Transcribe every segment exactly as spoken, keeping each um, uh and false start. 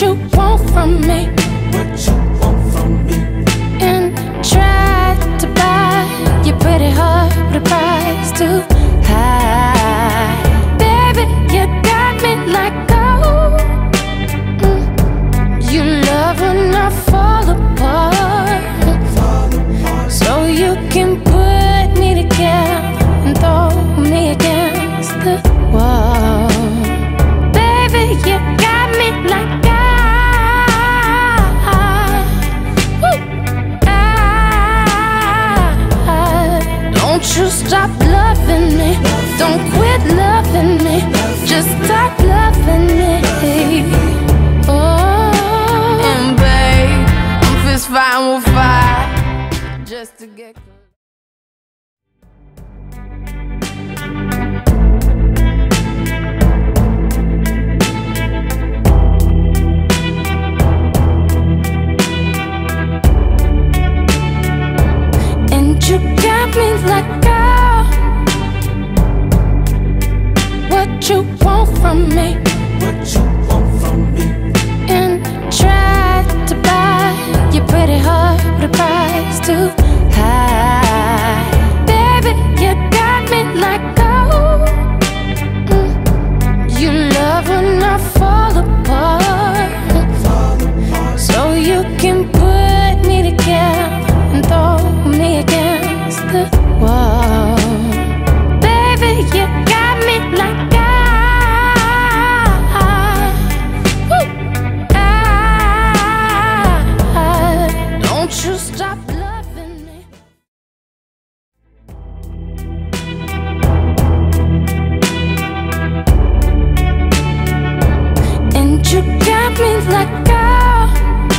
you want from me, what you want from me, and try to buy your pretty heart with a price too high. Baby, you got me like gold. mm. You love when I fall apart, fall apart. so you can put me together and throw me against the wall. Baby, you got me like I, woo, I, don't you stop loving me, don't quit loving me, just stop loving me. Oh, and babe, I'm fist fighting with fire just to get close. You got me like girl, what you want from me, what you want from me, and try to buy your pretty heart with a price too high. Baby, you got me like gold. mm. You love when I fall apart, fall apart. so you can put me together and throw me against the wall. Baby, you got me like I, woo, I, don't you stop loving me. And you got me like girl,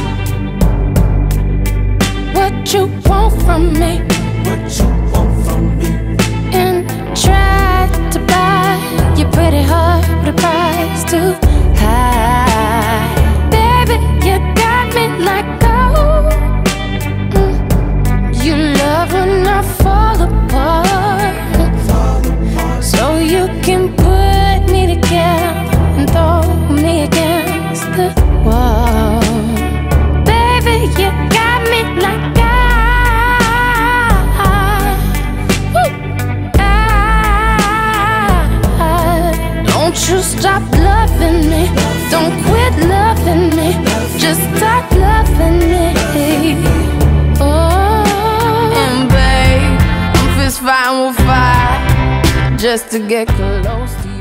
what you want from me, what you want from me, and try to buy your pretty heart with a price too high. Baby, you got me like gold. mm. You love when I fall apart, fall apart. so you can put me together and throw me against the wall. Baby, you got me like I, don't you stop loving me, don't quit loving me, just stop loving me. Oh, and babe, I'm fist fighting with fire just to get close to you.